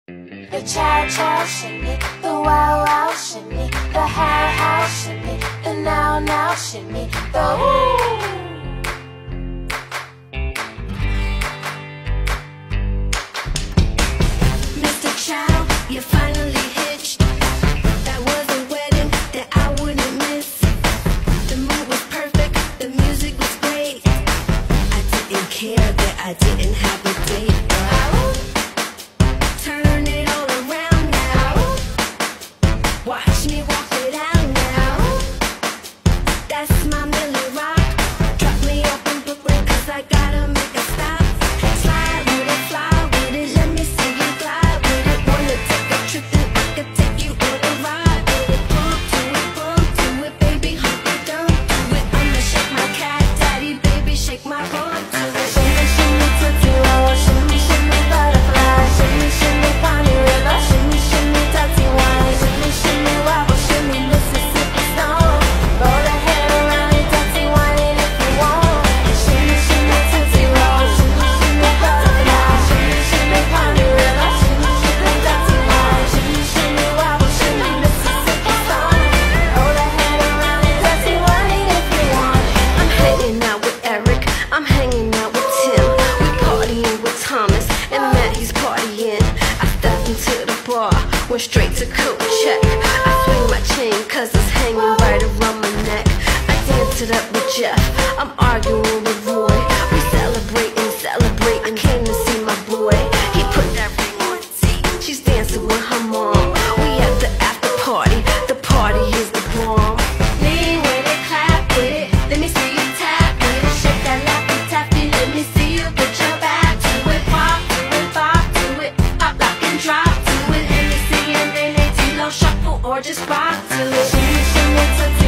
The cha-cha shimmy, the wow-wow shimmy, the how-how shimmy, the now-now shimmy, the ooh. Mr. Chow, you finally hitched. That was a wedding that I wouldn't miss. The mood was perfect, the music was great. I didn't care that I didn't have a date. Turn it all around now. Watch me walk it out now. That's my Millie Rock. Drop me off in Brooklyn, 'cause I gotta make a stop. Slide with it, fly with it, let me see you glide with it. Wanna take a trip and I could take you on a ride with it. Bump to it, baby, hump it, dump to it. I'ma shake my cat, daddy, baby, shake my bum to it. Shimmy, shimmy, tootsie roll, shimmy, shimmy, butterfly, shimmy, shimmy, pony river, shimmy, shimmy, Taffy wine, shimmy, shimmy, wobble, shimmy, Mississippi stone. Roll the head around and Taffy wine it if you want. Shimmy, shimmy, tootsie roll, shimmy, shimmy, butterfly, shimmy, shimmy, pony river, shimmy, shimmy, Taffy wine, shimmy, shimmy, wobble, shimmy, Mississippi stone. Roll the head around and Taffy wine it if you want. I'm hanging out with Eric, I'm hanging out with Tim. We partying with Thomas, and Maggie's partying. I stepped into the bar, went straight to coat check. I swing my chain 'cause it's hanging right around my neck. I danced it up with Jeff, I'm arguing with Roy. We celebrate, I came to see my boy. He put that ring on T, she's dancing with her mom. We at the after party is the bomb. Lean with it, clap with it, let me see you tap with it. Shake that lappy taffy, let me see you put your back to it. Pop to it, pop to it, pop, lock and drop to it. Let me see and then they low shuffle or just rock to it. Shimmy, shimmy, tootsie